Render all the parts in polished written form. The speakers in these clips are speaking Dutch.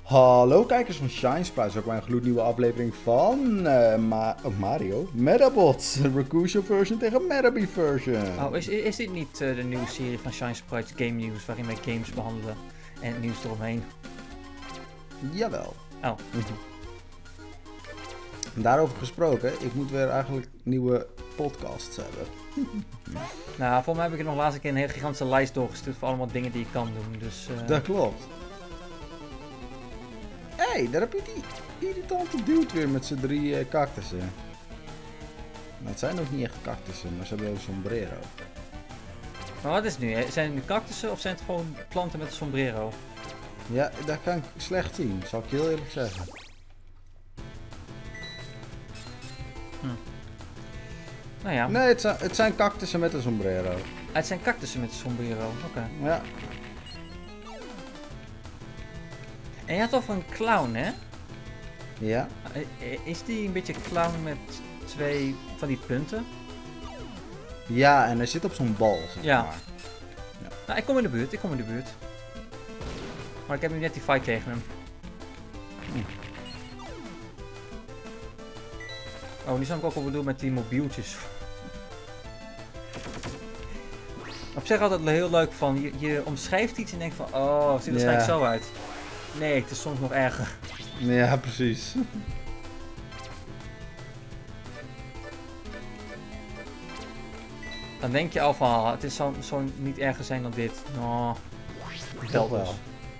Hallo kijkers van Shine Sprites, ook bij een gloednieuwe aflevering van Mario Metabots. Raccoon version tegen Metabee version. Oh, is dit niet de nieuwe serie van Shine Sprites Game News, waarin wij games behandelen en het nieuws eromheen? Jawel. Oh. Daarover gesproken, ik moet weer eigenlijk nieuwe podcasts hebben. Nou, volgens mij heb ik er nog laatst keer een hele gigantische lijst doorgestuurd voor allemaal dingen die ik kan doen, dus... Dat klopt. Hé, daar heb je die irritante dude weer met zijn 3 cactussen. Nou, het zijn ook niet echt cactussen, maar ze hebben een sombrero. Maar wat is het nu? Hè? Zijn het nu cactussen of zijn het gewoon planten met een sombrero? Ja, dat kan ik slecht zien, zal ik je heel eerlijk zeggen. Nou ja. Nee, het zijn cactussen met een sombrero. Het zijn cactussen met een sombrero, oké. Ja. En je had over een clown, hè? Ja. Is die een beetje clown met 2 van die punten? Ja, en hij zit op zo'n bal, zeg Ja. maar. Ja. Nou, ik kom in de buurt, Maar ik heb nu net die fight tegen hem. Oh, nu snap ik ook wat bedoel met die mobieltjes. Op zich altijd heel leuk van, je omschrijft iets en denkt van, oh, het ziet er waarschijnlijk zo uit. Nee, het is soms nog erger. Ja, precies. Dan denk je al van, het is zo niet erger zijn dan dit. Oh, vertel wel. dus.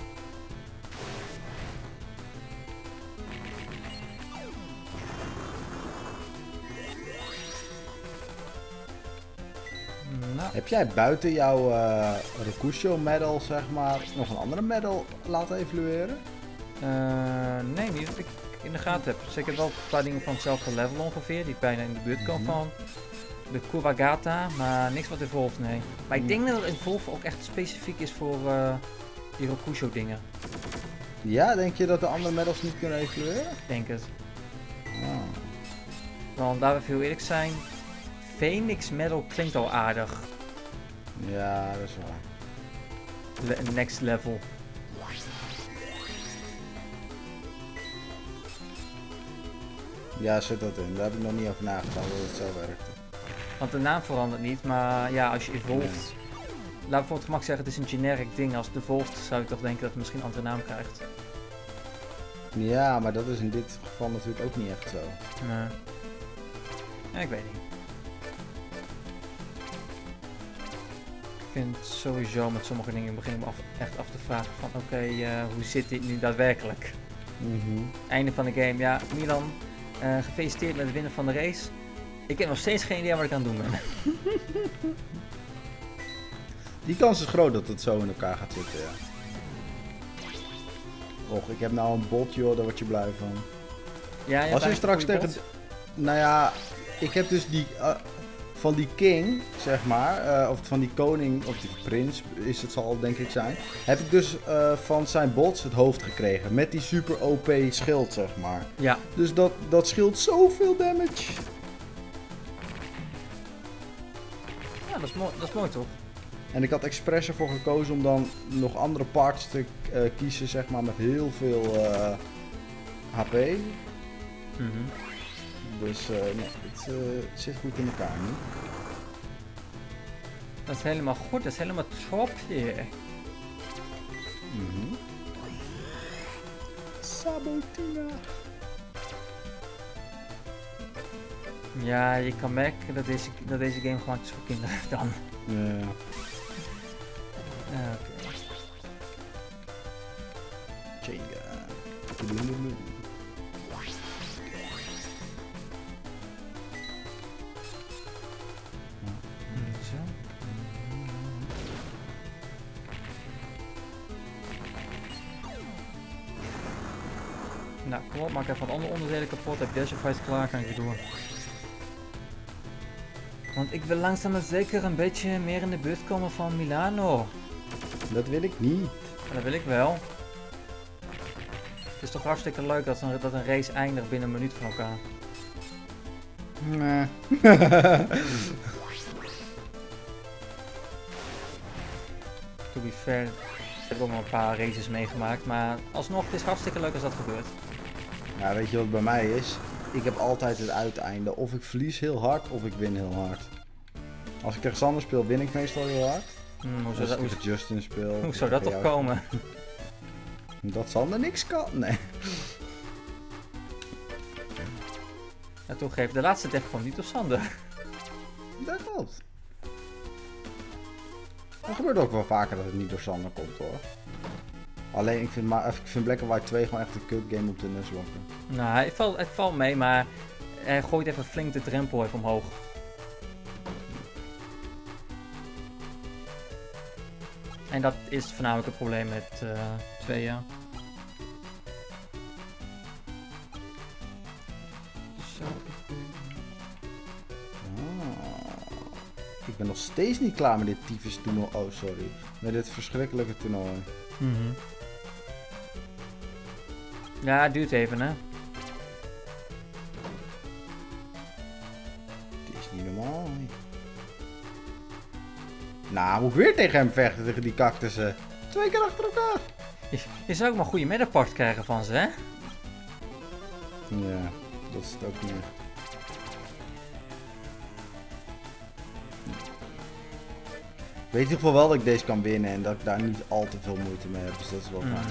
Nou. Heb jij buiten jouw Raccoon medal, zeg maar, nog een andere medal laten evalueren? Nee, niet dat ik in de gaten heb. Dus ik heb wel een paar dingen van hetzelfde level ongeveer, die bijna in de buurt komen van de Kuragata, maar niks wat Evolve, nee. Maar ik denk dat Evolve ook echt specifiek is voor die Rokusho dingen. Ja, denk je dat de andere medals niet kunnen evalueren? Ik denk het. Oh. Want daar we heel eerlijk zijn, Phoenix Medal klinkt al aardig. Ja, dat is waar. Next level. Ja, zit dat in. Daar heb ik nog niet over nagedacht hoe het zo werkte. Want de naam verandert niet, maar ja, als je evolved... Laat voor het gemak zeggen, het is een generic ding. Als het evolved zou ik toch denken dat het misschien een andere naam krijgt. Ja, maar dat is in dit geval natuurlijk ook niet echt zo. Nee. Ja, ik weet niet. Ik vind sowieso met sommige dingen begin ik me echt af te vragen van oké, hoe zit dit nu daadwerkelijk? Einde van de game, ja, Milan, gefeliciteerd met het winnen van de race. Ik heb nog steeds geen idee wat ik aan het doen ben. Die kans is groot dat het zo in elkaar gaat zitten, ja. Och, ik heb nou een bot, joh, daar word je blij van. Ja, Als je straks tegen... Nou ja, ik heb dus die... van die king, zeg maar, of van die koning, of die prins, het zal denk ik zijn. Heb ik dus van zijn bots het hoofd gekregen. Met die super OP schild, zeg maar. Ja. Dus dat scheelt zoveel damage. Ja, dat is mooi toch? En ik had expres ervoor gekozen om dan nog andere parts te kiezen, zeg maar, met heel veel HP. Dus nee, het zit goed in elkaar nu. Dat is helemaal goed, dat is helemaal top hier. Sabotina. Ja, je kan merken dat deze game gemaakt is voor kinderen dan. Ja. Oké. Jenga. Zo. Nou, kom op, maak even wat andere onderdelen kapot. Heb deze fight klaar, kan ik weer door. Want ik wil langzaam maar zeker een beetje meer in de buurt komen van Milano. Dat wil ik niet. Maar dat wil ik wel. Het is toch hartstikke leuk dat een race eindigt binnen een minuut van elkaar. Nee. To be fair, Ik heb ook nog een paar races meegemaakt, maar alsnog, het is hartstikke leuk als dat gebeurt. Ja, weet je wat bij mij is? Ik heb altijd het uiteinde. Of ik verlies heel hard, of ik win heel hard. Als ik tegen Sander speel, win ik meestal heel hard. Hoe Als ik tegen Justin speel... Hoe zou dat toch komen? Dat Sander niks kan? Nee. Ja, toegeven, de laatste def kwam niet door Sander. Dat klopt. Dat gebeurt ook wel vaker dat het niet door Sander komt hoor. Alleen ik vind Black and White 2 gewoon echt een kut game op de Nuzlocke. Nou, het valt mee, maar hij gooit even flink de drempel even omhoog. En dat is voornamelijk het probleem met 2, ja. Zo. Ik ben nog steeds niet klaar met dit tyfus toernooi. Oh, sorry. Met dit verschrikkelijke toernooi. Ja, het duurt even, hè. Het is niet normaal. Nou, moet ik weer tegen hem vechten, tegen die cactussen. 2 keer achter elkaar. Je zou ook maar goede medapart krijgen van ze, hè? Ja, dat is het ook niet echt. Ik weet in ieder geval wel dat ik deze kan winnen en dat ik daar niet al te veel moeite mee heb, dus dat is wel fijn.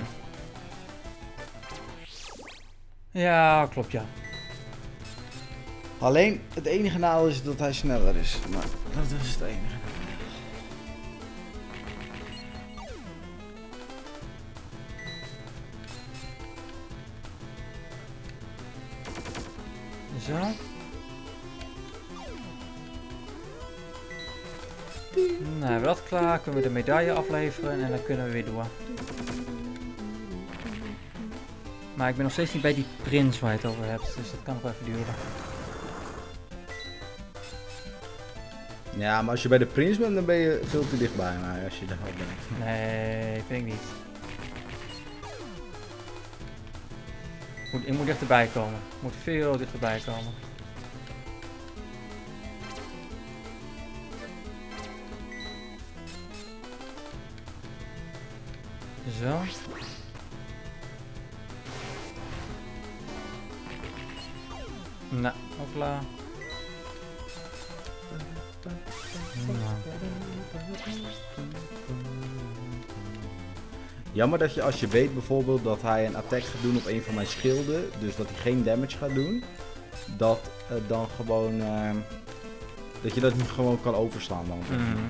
Ja, klopt, ja. Alleen, het enige nadeel is dat hij sneller is. Maar dat is het enige. Zo. Nou, hebben we dat klaar, kunnen we de medaille afleveren en dan kunnen we weer door. Maar ik ben nog steeds niet bij die prins waar je het over hebt, dus dat kan nog even duren. Ja, maar als je bij de prins bent, dan ben je veel te dichtbij mij als je daar al bent. Nee, vind ik niet. Ik moet dichterbij komen. Ik moet veel dichterbij komen. Zo. Nou, ook klaar. Jammer dat je als je weet bijvoorbeeld dat hij een attack gaat doen op een van mijn schilden, dus dat hij geen damage gaat doen, dat dan gewoon dat je dat niet gewoon kan overslaan dan.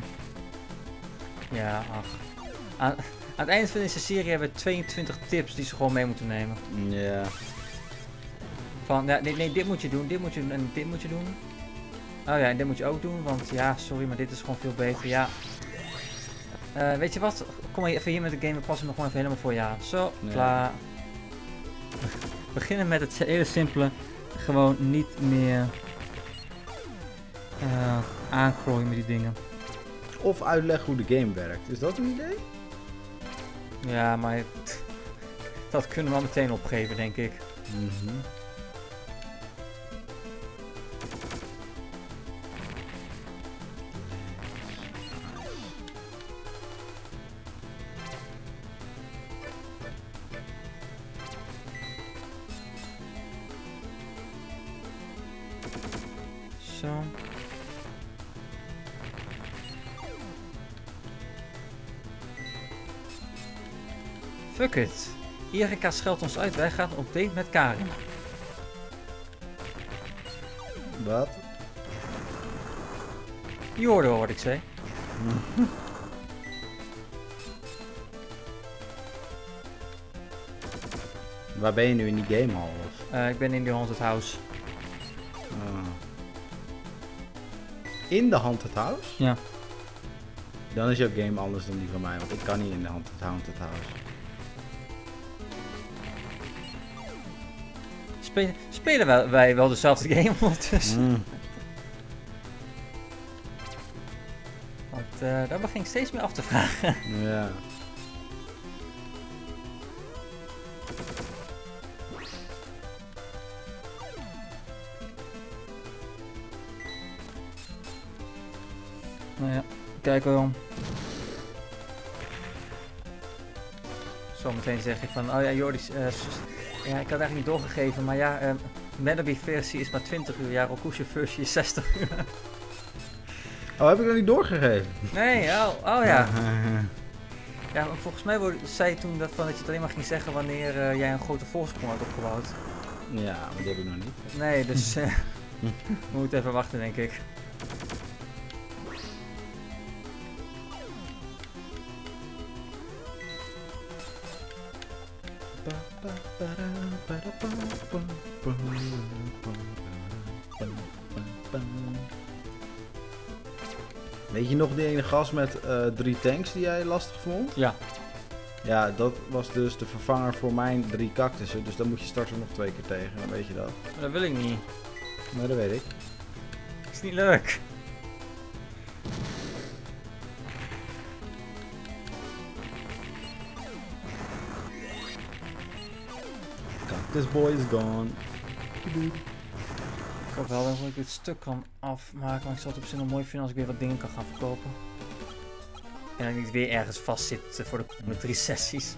Ja, ach. Aan het eind van deze serie hebben we 22 tips die ze gewoon mee moeten nemen. Ja. Van, ja, nee, dit moet je doen, dit moet je doen en dit moet je doen. Oh ja, en dit moet je ook doen, want ja, sorry, maar dit is gewoon veel beter, ja. Weet je wat? Kom maar even hier met de game, we passen hem nog gewoon even helemaal voor je aan. Zo, Nee. klaar. We beginnen met het hele simpele. Gewoon niet meer aanklooien met die dingen. Of uitleggen hoe de game werkt. Is dat een idee? Ja, maar dat kunnen we al meteen opgeven, denk ik. Zo. Fuck it. Erika scheldt ons uit, wij gaan op date met Karin. Wat? Je hoorde wel wat ik zei. Waar ben je nu in die game al? Of? Ik ben in die Haunted House. In de Haunted House? Ja. Dan is jouw game anders dan die van mij, want ik kan niet in de Haunted House. Spelen wij wel dezelfde game ondertussen? Want daar begin ik steeds meer af te vragen. Ja. Nou ja, kijk wel. Zometeen zeg je van, oh ja Jordi, ja, ik had eigenlijk niet doorgegeven, maar ja, Medaby versie is maar 20 uur, ja, Rokusha versie is 60 uur. Oh, heb ik dat niet doorgegeven? Nee, oh ja. Ja, maar volgens mij zei je toen dat je het alleen maar ging zeggen wanneer jij een grote voorsprong had opgebouwd. Ja, maar die heb ik nog niet. Nee, dus we moeten even wachten, denk ik. Weet je nog die ene gast met 3 tanks die jij lastig vond? Ja. Ja, dat was dus de vervanger voor mijn 3 cactussen. Dus dan moet je straks ook nog 2 keer tegen, dan weet je dat. Maar dat wil ik niet. Maar dat weet ik. Dat is niet leuk. Cactus boy is gone. Ik hoop wel dat ik dit stuk kan afmaken, maar ik zou het op zich nog mooi vinden als ik weer wat dingen kan gaan verkopen. En dat ik niet weer ergens vast zit voor de komende 3 sessies.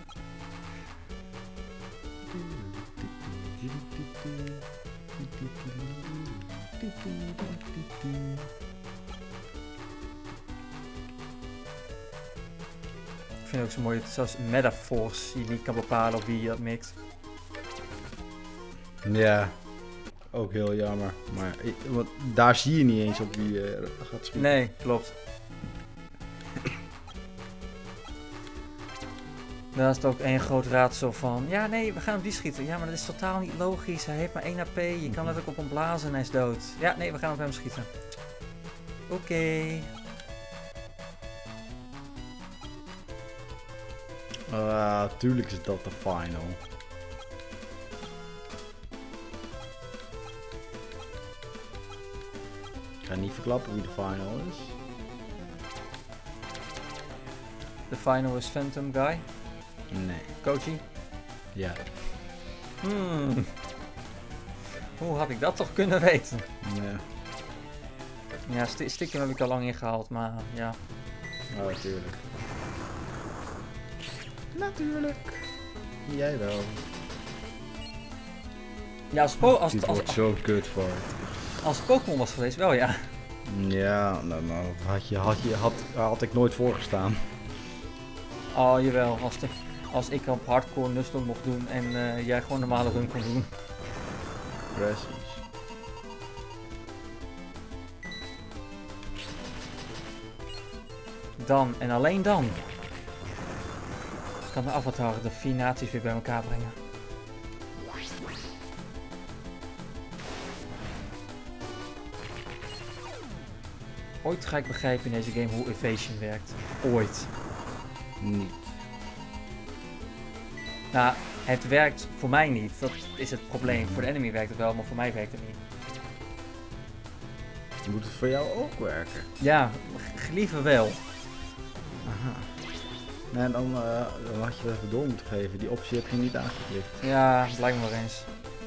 Ik vind het ook zo mooi dat zelfs Metaforce je niet kan bepalen op wie je dat mixt. Ja, ook heel jammer. Maar want daar zie je niet eens op wie je gaat schieten. Nee, klopt. Daar is het ook één groot raadsel van, ja nee, we gaan op die schieten. Ja, maar dat is totaal niet logisch. Hij heeft maar 1 HP, je kan letterlijk op hem blazen en hij is dood. Ja, nee, we gaan op hem schieten. Oké. Tuurlijk is dat de final. Ik ga niet verklappen wie de final is. De final is Phantom Guy. Nee. Koji. Ja. Hoe had ik dat toch kunnen weten? Ja. Ja, stiekem heb ik al lang ingehaald, maar ja. Oh, natuurlijk. Natuurlijk. Jij wel. Ja, Dit wordt zo kut voor het. als Pokémon was geweest, wel ja. Ja, nou, had ik nooit voorgestaan. Oh, jawel. Als ik op hardcore Nuzlocke mocht doen en jij gewoon normale run kon doen. Precies. Dan en alleen dan kan de Avatar de 4 naties weer bij elkaar brengen. Ooit ga ik begrijpen in deze game hoe evasion werkt. Ooit. Niet. Nou, het werkt voor mij niet. Dat is het probleem. Voor de enemy werkt het wel, maar voor mij werkt het niet. Moet het voor jou ook werken? Ja, liever wel. Aha. Nee, dan had je dat even door moeten geven. Die optie heb je niet aangeklikt. Ja, blijkt maar eens.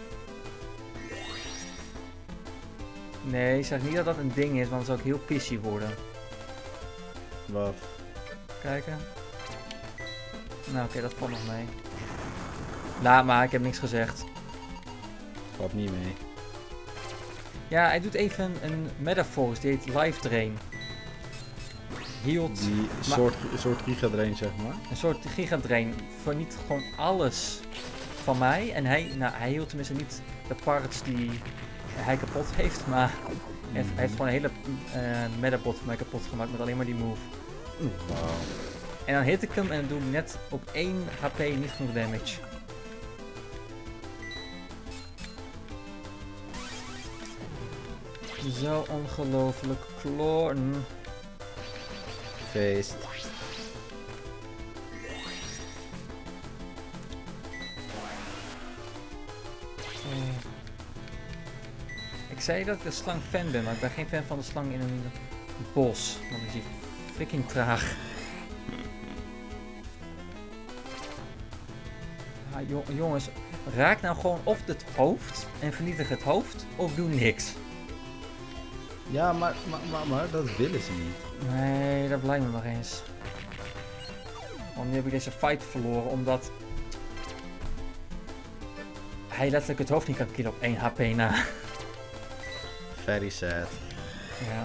Nee, ik zeg niet dat dat een ding is, want het zou ook heel pissy worden. Wat? Kijken. Nou oké, dat valt nog mee. Nou, maar ik heb niks gezegd. Valt niet mee. Ja, hij doet even een metaforce, die heet Life Drain. Hield... Die soort gigadrain, zeg maar. Een soort gigadrain. Verniet gewoon alles van mij. En hij hield tenminste niet de parts die hij kapot heeft, maar hij heeft gewoon een hele metabot voor mij kapot gemaakt met alleen maar die move. Wow. En dan hit ik hem en dan doe ik net op 1 HP niet genoeg damage. Zo ongelooflijk kloren. Feest. Ik zei dat ik de slang fan ben, maar ik ben geen fan van de slang in een bos. Want is die freaking traag. Jongens, raak nou gewoon of het hoofd en vernietig het hoofd, of doe niks. Ja, maar dat willen ze niet. Nee, dat blijkt me maar eens. Want nu heb ik deze fight verloren omdat hij letterlijk het hoofd niet kan killen op 1 HP na. Very sad. Ja.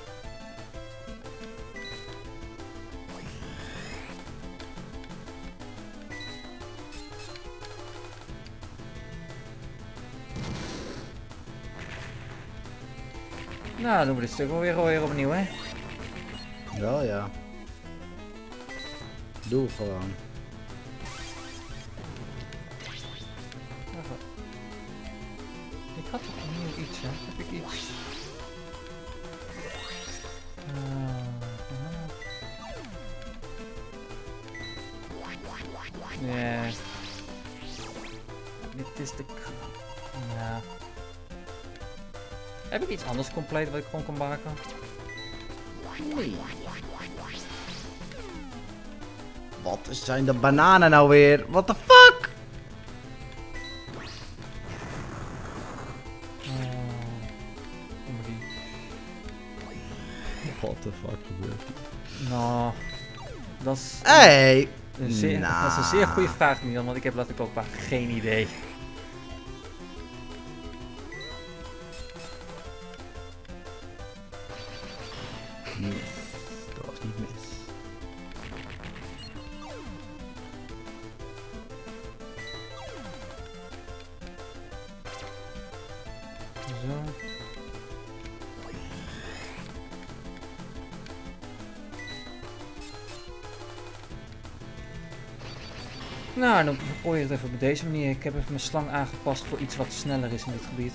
Nou, dan doen we dit stuk wel weer opnieuw, hè? Wel ja. Doe gewoon. Ik had toch opnieuw iets, hè? Heb ik iets? Nee. Dit is de... Ja. Heb ik iets anders compleet wat ik gewoon kan maken? Nee. Wat zijn de bananen nou weer? What the fuck? What the fuck gebeurt hier? Nou, dat is... Hey! Dat is een zeer goede vraag, Milan, want ik heb letterlijk ook maar geen idee. Mis. Dat was niet mis. Zo. Nou, dan probeer je het even op deze manier. Ik heb even mijn slang aangepast voor iets wat sneller is in dit gebied.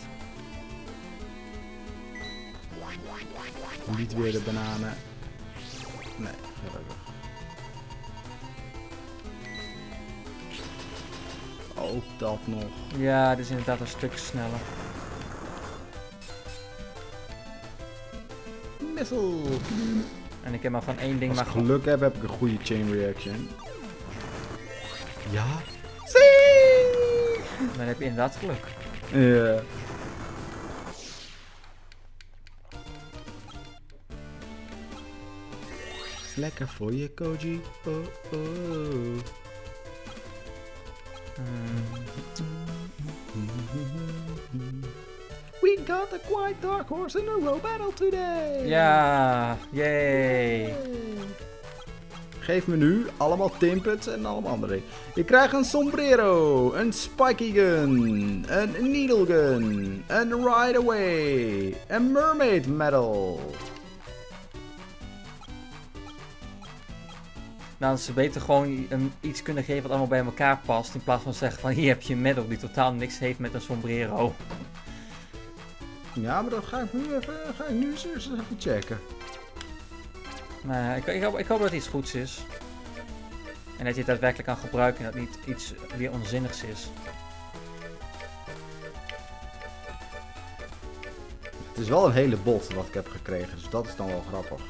Niet weer de bananen. Nee, gelukkig. Ook dat nog. Ja, dit is inderdaad een stuk sneller. Missel. En ik heb maar van één ding Als maar ik gewoon... geluk heb ik een goede chain reaction. Ja. Zie! Dan heb je inderdaad geluk. Ja. Lekker voor je, Koji. Oh, oh. We got a quite dark horse in a row battle today. Ja, yay. Geef me nu allemaal timpets en allemaal andere dingen. Je krijgt een sombrero, een spiky gun, een needle gun, een ride away, een mermaid medal. Nou, ze beter gewoon iets kunnen geven wat allemaal bij elkaar past. In plaats van zeggen van hier heb je een medal die totaal niks heeft met een sombrero. Ja, maar dat ga ik nu eens even checken. Nou, ik hoop dat het iets goeds is. En dat je het daadwerkelijk kan gebruiken en dat niet iets weer onzinnigs is. Het is wel een hele bot wat ik heb gekregen, dus dat is dan wel grappig.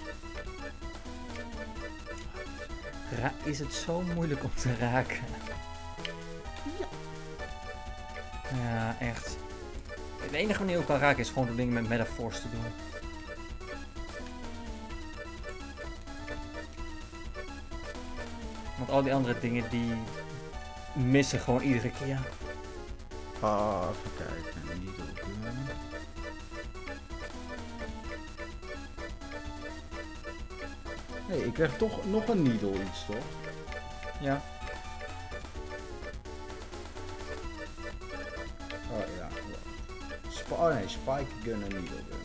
Is het zo moeilijk om te raken? Ja. Ja, echt. De enige manier hoe ik kan raken is gewoon door dingen met Metaforce te doen. Want al die andere dingen die missen gewoon iedere keer. Even kijken. Niet ook. Hey, ik krijg toch nog een needle iets, toch? Ja. Oh ja. Oh nee, spike gun en needle gun.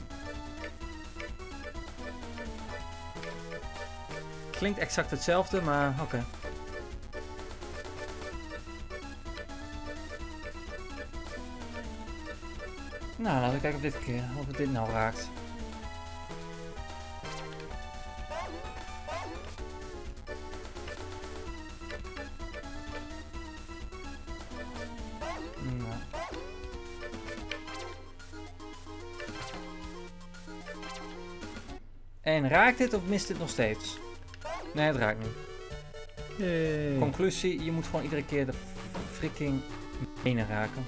Klinkt exact hetzelfde, maar oké. Nou, laten we kijken of dit nou raakt. Nou. En raakt dit of mist dit nog steeds? Nee, het raakt niet. Yay. Conclusie, je moet gewoon iedere keer de freaking benen raken.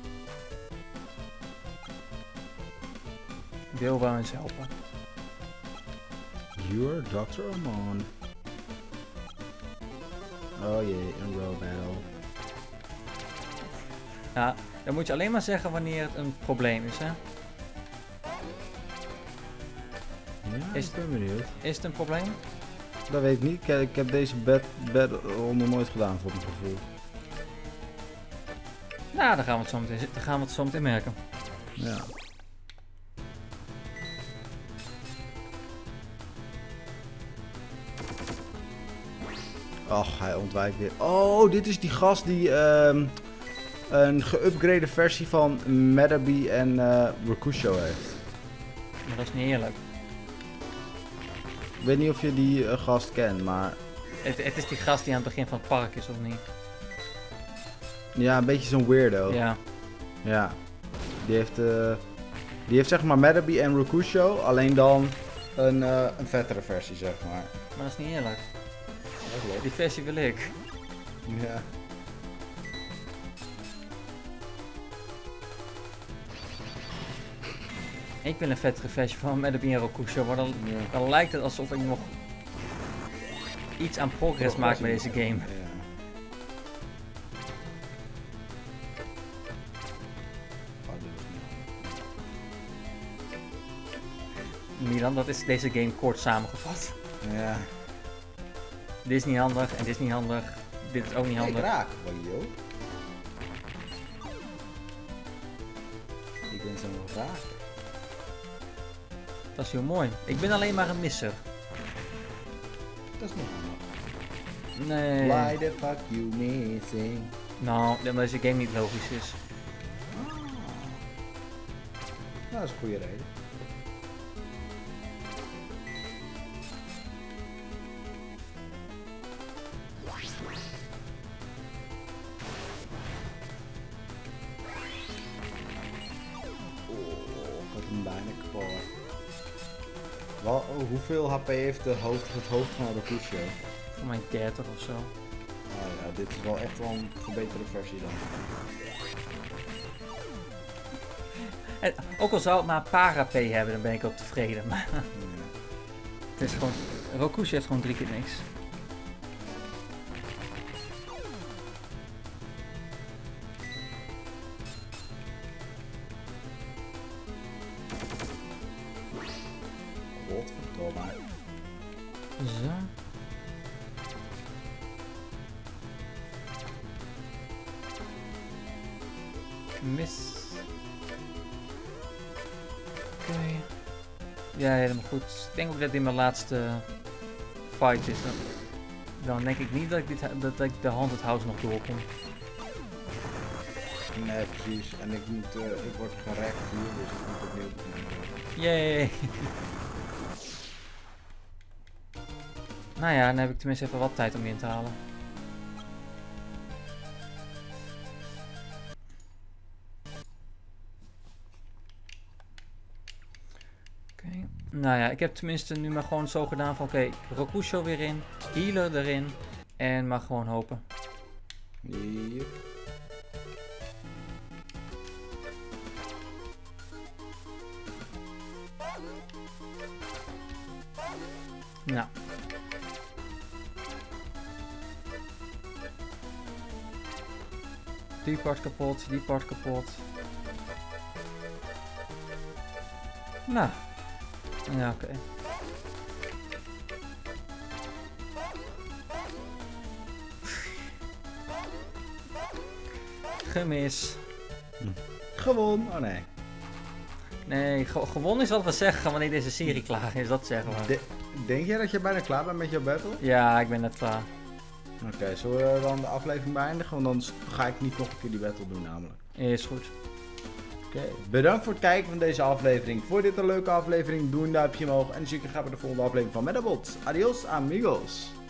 Wil wel eens helpen. You're Dr. Amon. Oh jee, een row battle. Ja, dan moet je alleen maar zeggen wanneer het een probleem is, hè? Ja, Is- ik ben benieuwd. Is het een probleem? Dat weet ik niet. Ik heb deze battle nog nooit gedaan voor mijn gevoel. Nou, dan gaan we het zo meteen merken. Ja. Ach, hij ontwijkt weer. Oh, dit is die gast die een geüpgrade versie van Metabee en Rakusho heeft. Maar dat is niet eerlijk. Ik weet niet of je die gast kent, maar Het is die gast die aan het begin van het park is, of niet? ja, een beetje zo'n weirdo. Ja. Ja. Die heeft zeg maar Metabee en Rakusho, alleen dan een vettere versie, zeg maar. Maar dat is niet eerlijk. Dat klopt. Die versie wil ik. Ja. Ik wil een vettere versie van Metabee en Rakusho, maar dan lijkt het alsof ik nog iets aan progress maak met deze game. Ja. Oh, dit was niet Milan, dat is deze game kort samengevat. handig. Ja. Dit is niet handig en dit is niet handig. Dit is ook niet Ik handig. raak, Wario. Ik ben zo'n raak. Dat is heel mooi. Ik ben alleen maar een misser. Dat is niet handig. Nee. Why the fuck you missing? Nou, omdat deze game niet logisch is. Nou, dat is een goede reden. Oh, ik had hem bijna kapot. Hoeveel HP heeft het hoofd van Rakusho? Voor mij 30 of zo. Oh ja, dit is wel echt wel een verbeterde versie dan. En ook al zou het maar para-P hebben, dan ben ik ook tevreden. Maar Ja. het is gewoon... Rakusho heeft gewoon 3 keer niks. Godverdomme. Zo. Mis. Oké. Ja, helemaal goed. Ik denk ook dat dit mijn laatste fight is. Dan denk ik niet dat ik de Haunted House nog doorkom. Nee, precies. En ik word gerekt hier, dus ik moet opnieuw beginnen. Yay! Nou ja, dan heb ik tenminste even wat tijd om in te halen. Oké. Nou ja, ik heb tenminste nu maar gewoon zo gedaan van oké, Rakusho weer in, healer erin en maar gewoon hopen. Yep. Nou. Die part kapot, die part kapot. Nou. Ja, oké. Gemis. Gewoon. Oh nee. Nee, gewonnen is wat we zeggen wanneer deze serie klaar is, dat zeggen we. Denk jij dat je bijna klaar bent met jouw battle? Ja, ik ben net klaar. Oké, zullen we dan de aflevering beëindigen? Want dan ga ik niet nog een keer die battle doen namelijk. Is goed. Oké, bedankt voor het kijken van deze aflevering. Vond je dit een leuke aflevering? Doe een duimpje omhoog. En dan zie ik je graag bij de volgende aflevering van Metabot. Adios amigos.